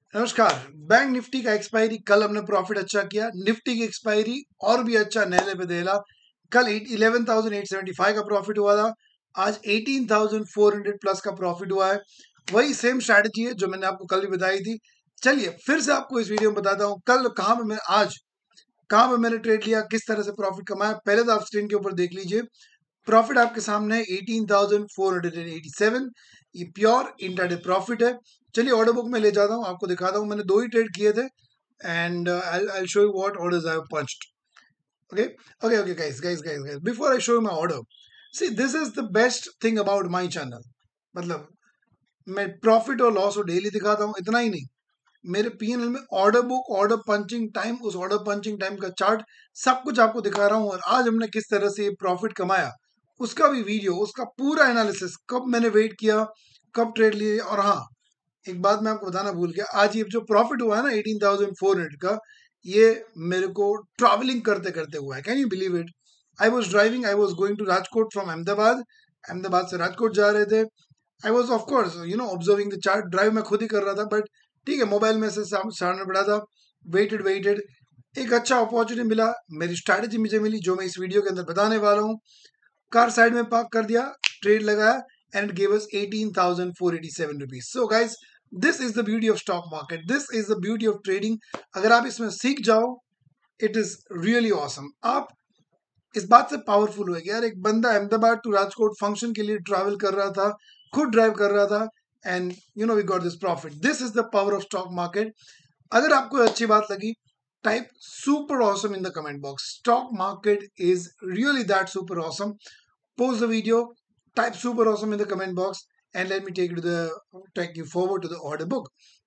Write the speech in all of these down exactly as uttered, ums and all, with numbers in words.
नमस्कार। Bank Nifty का expiry कल हमने प्रॉफिट अच्छा किया। निफ्टी की एक्सपायरी और भी अच्छा नहले पे देला। कल eleven thousand eight seventy five का प्रॉफिट हुआ था, आज eighteen thousand four hundred plus का प्रॉफिट हुआ है। वही सेम स्ट्रैटेजी है जो मैंने आपको कल भी बताई थी। चलिए फिर से आपको इस वीडियो में बताता हूँ कल कहाँ पे मैं आज कहाँ पे मैंने ट्रेड लिया, किस तरह से प्रॉफिट कमाया। पहले तो आप स्क्रीन के ऊपर देख लीजिए, प्रॉफिट आपके सामने है eighteen thousand four hundred eighty seven. ये प्योर इंट्राडे प्रॉफिट है। चलिए ऑर्डर बुक में ले जाता हूँ, आपको दिखाता हूँ। मैंने दो ही ट्रेड किए थे and I will show you what orders I have punched. Okay okay okay guys guys guys guys before I show you my order, see this is the best thing about my channel. मतलब मैं profit और loss को daily दिखाता हूँ, इतना ही नहीं, मेरे PNL में order book, order punching time, उस ऑर्डर पंचिंग टाइम का चार्ट, सब कुछ आपको दिखा रहा हूँ। और आज हमने किस तरह से ये प्रॉफिट कमाया उसका भी वीडियो, उसका पूरा एनालिसिस, कब मैंने वेट किया, कब ट्रेड लिए। और हाँ, एक बात मैं आपको बताना भूल गया, आज ये जो प्रॉफिट हुआ है ना एटीन थाउजेंड फोर हंड्रेड का, ये मेरे को ट्रैवलिंग करते करते हुआ है। Can you believe it? I was driving, I was going to Rajkot from Ahmedabad, Ahmedabad से राजकोट जा रहे थे। I was of course you know observing the chart. Drive मैं खुद ही कर रहा था, बट ठीक है, मोबाइल में से सामने पड़ा था। वेटेड वेटेड एक अच्छा अपॉर्चुनिटी मिला, मेरी स्ट्रैटेजी मुझे मिली जो मैं इस वीडियो के अंदर बताने वाला हूँ। कार साइड में पार्क कर दिया, ट्रेड लगाया and give us eighteen thousand four eighty seven rupees. So guys, this is the beauty of stock market, this is the beauty of trading. अगर आप इसमें सीख जाओ, इट इज रियली ऑसम। आप इस बात से पावरफुल हुए कि यार एक बंदा अहमदाबाद टू राजकोट फंक्शन के लिए ट्रैवल कर रहा था, खुद ड्राइव कर रहा था, and you know we got this profit. This is the power of stock market. अगर आपको अच्छी बात लगी, type super awesome in the comment box. Stock market is really that super awesome. Pause the video, type super awesome in the comment box, and let me take you to the take you forward to the order book.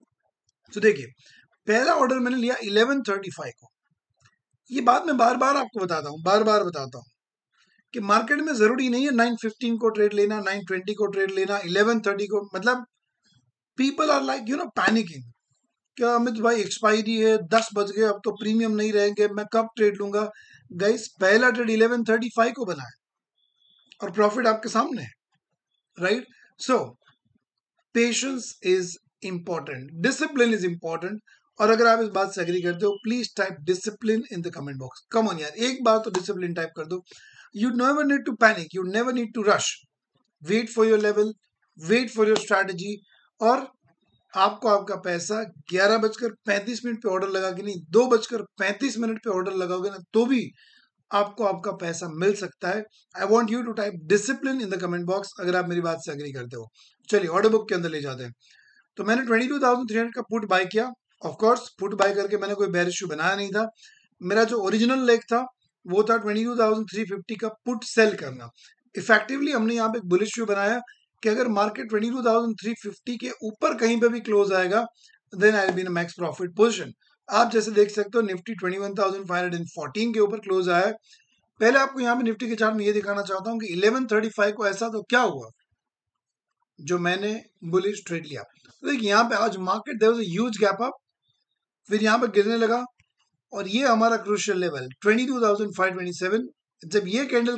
So देखिए, पहला order मैंने लिया eleven thirty five को। ये बात मैं बार बार आपको बताता हूँ, बार बार बताता हूँ कि मार्केट में जरूरी नहीं है नाइन फिफ्टीन को ट्रेड लेना, नाइन ट्वेंटी को ट्रेड लेना, इलेवन थर्टी को। मतलब people are like you know panicking, क्या अमित भाई एक्सपायरी है, दस बज गए, अब तो प्रीमियम नहीं रहेंगे, मैं कब ट्रेड लूंगा। गाइस, पहला ट्रेड इलेवन थर्टी फाइव को बना है और प्रॉफिट आपके सामने है, right? So patience is important, discipline is important. और अगर आप इस बात से एग्री करते हो, please type discipline in the comment box. Come on यार, एक बार तो डिसिप्लिन टाइप कर दो। You never need to panic, you never need to rush. Wait for your level, wait for your strategy. और आपको आपका पैसा ग्यारह बजकर पैंतीस मिनट पे ऑर्डर लगा के नहीं, दो बजकर पैंतीस मिनट पे ऑर्डर लगाओगे ना, तो भी आपको आपका पैसा मिल सकता है। I want you to type discipline in the comment box अगर आप मेरी बात से एग्री करते हो। चलिए ऑर्डर बुक के अंदर ले जाते हैं। तो मैंने twenty two thousand three hundred का पुट बाय किया। ऑफ कोर्स पुट बाय करके मैंने कोई बेयर इश्यू बनाया नहीं था। मेरा जो ओरिजिनल लेग था वो था twenty two thousand three fifty का पुट सेल करना। इफेक्टिवली हमने यहाँ पे एक बुलिश इश्यू बनाया कि अगर market twenty two thousand three fifty के ऊपर कहीं पे भी क्लोज आएगा, then I will be in max profit position. आप जैसे देख सकते हो, Nifty twenty one thousand five hundred fourteen के ऊपर क्लोज आया है। पहले आपको यहाँ पे निफ्टी के चार्ट में ये दिखाना चाहता हूँ कि इलेवन थर्टी फाइव को ऐसा तो क्या हुआ जो मैंने बुलिश ट्रेड लिया। तो देखिए यहाँ पे आज market there was a huge gap up, फिर यहाँ पे गिरने लगा, और ये हमारा crucial level twenty two thousand five twenty seven. जब ये कैंडल,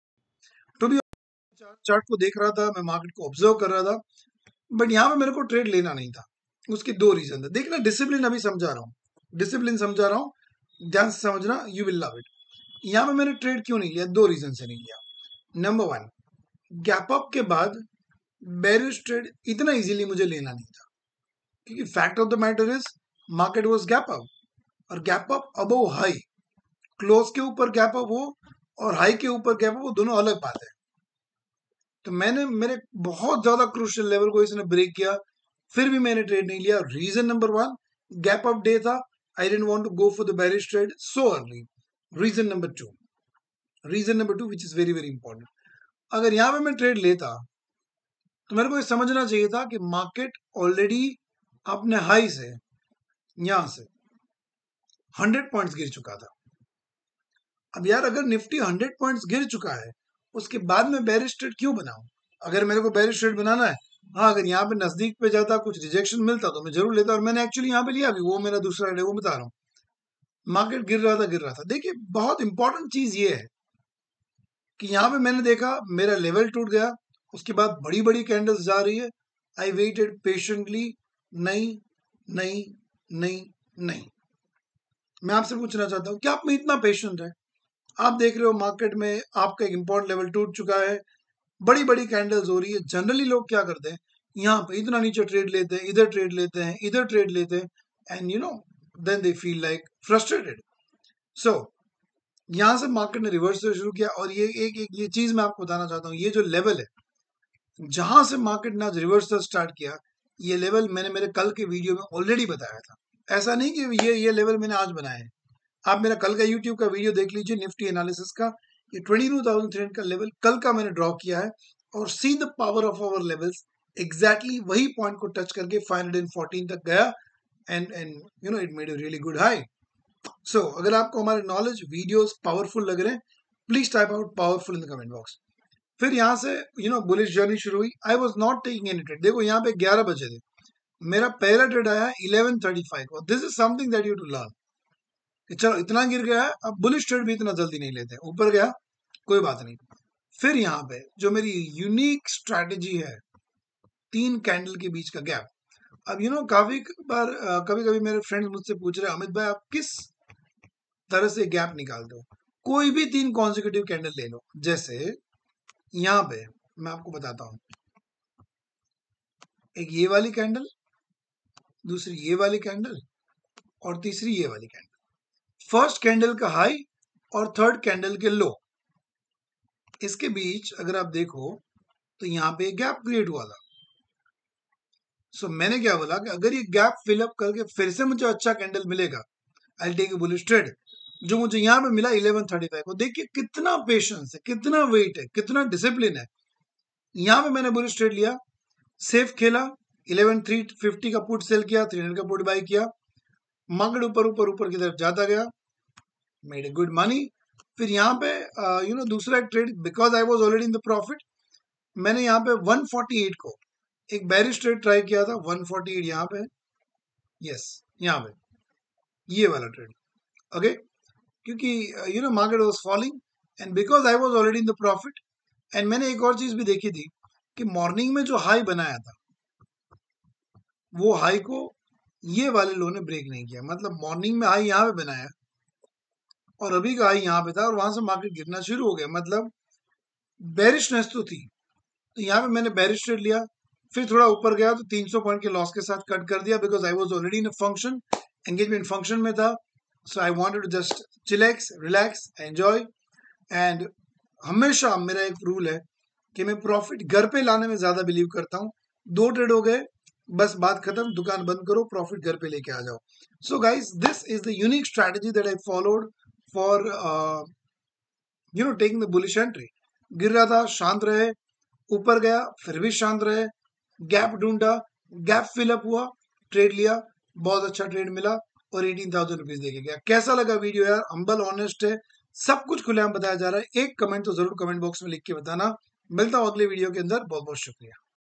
तो भी चार्ट को देख रहा था, मैं मार्केट को ऑब्जर्व कर रहा था, बट यहाँ पे मेरे को ट्रेड लेना नहीं था। उसके दो रीजन थे। देखना, डिसिप्लिन अभी समझा रहा हूँ, डिसिप्लिन समझा रहा हूँ, ध्यान से समझना, यू विल लव इट। यहाँ पे मैंने ट्रेड क्यों नहीं लिया? दो रीजन से नहीं लिया। नंबर वन, गैप अप के बाद बेरिश ट्रेड इतना इजीली मुझे लेना नहीं था, क्योंकि fact of the matter is market was gap up, और gap up above high, close के ऊपर गैप अप हो और हाई के ऊपर गैप अप हो, दोनों अलग बात है। तो मैंने मेरे बहुत ज्यादा क्रूशियल लेवल को इसने ब्रेक किया, फिर भी मैंने ट्रेड नहीं लिया। Reason number one, gap up day था, I didn't want to go for the bearish trade so early. Reason number two, reason number two which is very very important, अगर यहाँ पे मैं ट्रेड लेता तो मेरे को ये समझना चाहिए था कि मार्केट ऑलरेडी अपने हाई से यहां से हंड्रेड पॉइंट्स गिर चुका था। अब यार अगर निफ्टी हंड्रेड पॉइंट्स गिर चुका है, उसके बाद में बेरिश ट्रेड क्यों बनाऊं? अगर मेरे को बेरिश ट्रेड बनाना है, हाँ, अगर यहाँ पे नजदीक पे जाता, कुछ रिजेक्शन मिलता तो मैं जरूर लेता, और मैंने एक्चुअली यहाँ पे लिया भी, वो मेरा दूसरा ट्रेड, वो बता रहा हूँ। मार्केट गिर रहा था गिर रहा था देखिए, बहुत इंपॉर्टेंट चीज ये है कि यहाँ पे मैंने देखा मेरा लेवल टूट गया, उसके बाद बड़ी बड़ी कैंडल्स जा रही है। आई वेटेड पेशेंटली, नहीं नहीं नहीं नहीं। मैं आपसे पूछना चाहता हूं कि आप में इतना पेशेंट है, आप देख रहे हो मार्केट में आपका एक इंपॉर्टेंट लेवल टूट चुका है, बड़ी बड़ी कैंडल्स हो रही है। जनरली लोग क्या करते हैं, यहाँ पे इतना नीचे ट्रेड लेते हैं, इधर ट्रेड लेते हैं, इधर ट्रेड लेते हैं, and you know then they feel like frustrated. So यहाँ से मार्केट ने रिवर्स से शुरू किया, और ये एक एक ये चीज मैं आपको बताना चाहता हूँ, ये जो लेवल है जहां से मार्केट ने आज रिवर्सल स्टार्ट किया, ये लेवल मैंने मेरे कल के वीडियो में ऑलरेडी बताया था। ऐसा नहीं कि ये ये लेवल मैंने आज बनाया है। आप मेरा कल का यूट्यूब का वीडियो देख लीजिए निफ्टी एनालिसिस का, ये twenty two thousand three hundred का लेवल कल का मैंने ड्रॉ किया है, और see the power of our levels, exactly वही पॉइंट को टच करके फाइव हंड्रेड फोर्टीन तक गया, and and you know it made a really good high. So अगर आपको हमारे नॉलेज वीडियोस पावरफुल लग रहे हैं, please type out powerful in the comment box. फिर यहाँ से यू नो बुलिश जर्नी शुरू हुई। I was not taking any trade. देखो यहाँ पे ग्यारह बजे थे, मेरा पहला ट्रेड आया इलेवन थर्टी फाइव को। This is something that you to learn कि चलो इतना गिर गया है, अब बुलिश ट्रेड भी इतना जल्दी नहीं लेते। ऊपर गया कोई बात नहीं। फिर यहाँ पे जो मेरी यूनिक स्ट्रैटेजी है, तीन कैंडल के बीच का गैप। अब यू you नो know, काफी बार कभी कभी मेरे फ्रेंड्स मुझसे पूछ रहे हैं, अमित भाई आप किस तरह से गैप निकालते हो? कोई भी तीन कॉन्सिक्यूटिव कैंडल ले लो। जैसे यहाँ पे मैं आपको बताता हूं, एक ये वाली कैंडल, दूसरी ये वाली कैंडल, और तीसरी ये वाली कैंडल। फर्स्ट कैंडल का हाई और थर्ड कैंडल के लो, इसके बीच अगर आप देखो तो यहाँ पे गैप क्रिएट हुआ था। सो so, मैंने क्या बोला कि अगर ये गैप फिलअप करके फिर से मुझे अच्छा कैंडल मिलेगा, I take a bullish trade. जो मुझे यहाँ पे मिला इलेवन थर्टी फाइव को, देखिए कितना पेशेंस है, कितना वेट है, कितना डिसिप्लिन है। यहाँ पे मैंने बुलिश ट्रेड लिया, सेफ खेला, इलेवन थ्री फिफ्टी का पुट सेल किया, थ्री हंड्रेड का पुट बाई किया, मार्केट ऊपर ऊपर ऊपर की तरफ जाता गया, मेड ए गुड मनी। फिर यहाँ पे यू नो दूसरा एक trade, because I was already in the profit, मैंने यहाँ पे वन फोर्टी एट को एक बेरिश ट्रेड ट्राई किया था। वन फोर्टी एट यहाँ पे, यस यहाँ पे ये वाला ट्रेड, ओके, क्योंकि you know market was falling and because I was already in the profit. And मैंने एक और चीज भी देखी थी कि मॉर्निंग में जो हाई बनाया था, वो हाई को ये वाले लो ने ब्रेक नहीं किया। मतलब मॉर्निंग में हाई यहाँ पे बनाया और अभी का हाई यहाँ पे था, और वहां से मार्केट गिरना शुरू हो गया। मतलब बेरिशनेस तो थी, तो यहाँ पे मैंने बेरिश ट्रेड लिया। फिर थोड़ा ऊपर गया तो तीन सौ पॉइंट के लॉस के साथ कट कर दिया, because I was already in function, engagement function में था। So I wanted to just chillax, relax, enjoy. And हमेशा मेरा एक रूल है कि मैं प्रॉफिट घर पे लाने में ज्यादा बिलीव करता हूँ। दो ट्रेड हो गए, बस बात खत्म, दुकान बंद करो, प्रॉफिट घर पे लेके आ जाओ। So guys, this is the unique strategy that I followed for you know taking the bullish entry. गिर रहा था, शांत रहे, ऊपर गया फिर भी शांत रहे, गैप ढूंढा, गैप फिलअप हुआ, ट्रेड लिया, बहुत अच्छा ट्रेड मिला, और एटीन थाउजेंड रुपीज देके गया। कैसा लगा वीडियो यार? हम्बल, ऑनेस्ट है, सब कुछ खुलेआम बताया जा रहा है। एक कमेंट तो जरूर कमेंट बॉक्स में लिख के बताना। मिलता हूं अगले वीडियो के अंदर। बहुत बहुत शुक्रिया।